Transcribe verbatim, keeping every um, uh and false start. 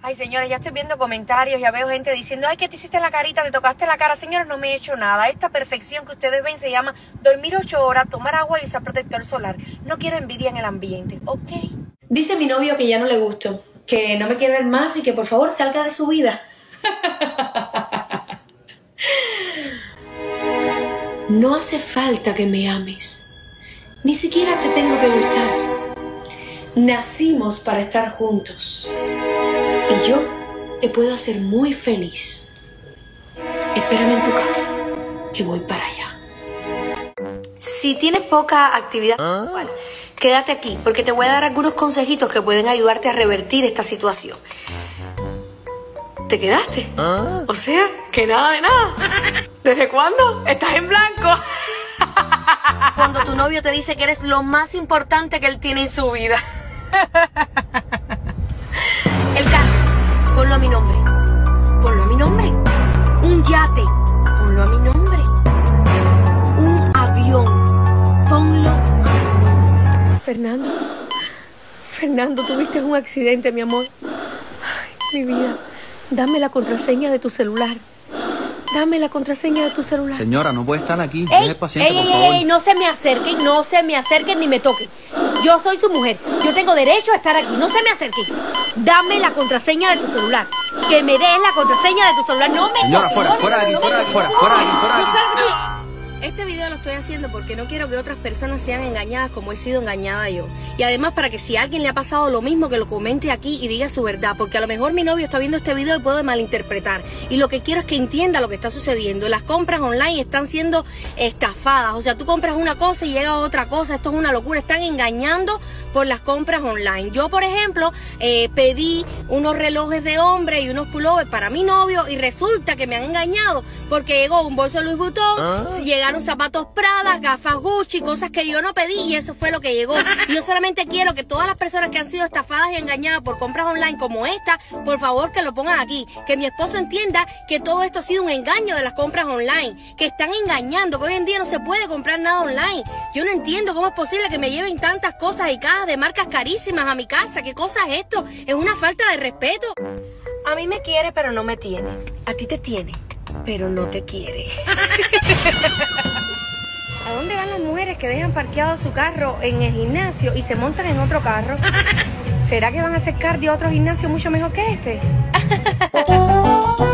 Ay, señores, ya estoy viendo comentarios, ya veo gente diciendo, ay, que te hiciste la carita, te tocaste la cara. Señores, no me he hecho nada. Esta perfección que ustedes ven se llama dormir ocho horas, tomar agua y usar protector solar. No quiero envidia en el ambiente, ¿ok? Dice mi novio que ya no le gusto, que no me quiere ver más y que por favor salga de su vida. No hace falta que me ames. Ni siquiera te tengo que gustar. Nacimos para estar juntos. Y yo te puedo hacer muy feliz. Espérame en tu casa, que voy para allá. Si tienes poca actividad sexual, quédate aquí, porque te voy a dar algunos consejitos que pueden ayudarte a revertir esta situación. ¿Te quedaste? O sea, que nada de nada. ¿Desde cuándo? ¿Estás en blanco? Cuando tu novio te dice que eres lo más importante que él tiene en su vida. El carro, ponlo a mi nombre. Ponlo a mi nombre. Un yate, ponlo a mi nombre. Un avión, ponlo a mi nombre. Fernando, Fernando, tuviste un accidente, mi amor. Ay, mi vida, dame la contraseña de tu celular. Dame la contraseña de tu celular. Señora, no puede estar aquí. Ey, Deje paciente, ey, por ey, favor. ey, no se me acerquen, no se me acerquen ni me toquen. Yo soy su mujer. Yo tengo derecho a estar aquí. No se me acerquen. Dame la contraseña de tu celular. Que me des la contraseña de tu celular. No me Señora, toques, fuera, no me fuera de aquí, toques, fuera, no me fuera, toques. fuera de aquí, fuera de No aquí. salgas de aquí. Este video lo estoy haciendo porque no quiero que otras personas sean engañadas como he sido engañada yo. Y además para que si a alguien le ha pasado lo mismo, que lo comente aquí y diga su verdad. Porque a lo mejor mi novio está viendo este video y puede malinterpretar. Y lo que quiero es que entienda lo que está sucediendo. Las compras online están siendo estafadas. O sea, tú compras una cosa y llega otra cosa. Esto es una locura. Están engañando por las compras online. Yo, por ejemplo, eh, pedí unos relojes de hombre y unos pullovers para mi novio y resulta que me han engañado porque llegó un bolso Louis Vuitton, ¿Ah? llegaron zapatos Prada, gafas Gucci, cosas que yo no pedí y eso fue lo que llegó. Y yo solamente quiero que todas las personas que han sido estafadas y engañadas por compras online como esta, por favor que lo pongan aquí. Que mi esposo entienda que todo esto ha sido un engaño de las compras online, que están engañando, que hoy en día no se puede comprar nada online. Yo no entiendo cómo es posible que me lleven tantas cosas y cajas de marcas carísimas a mi casa. ¿Qué cosa es esto? Es una falta de respeto. A mí me quiere, pero no me tiene. A ti te tiene, pero no te quiere. ¿A dónde van las mujeres que dejan parqueado su carro en el gimnasio y se montan en otro carro? ¿Será que van a hacer cardio a otro gimnasio mucho mejor que este?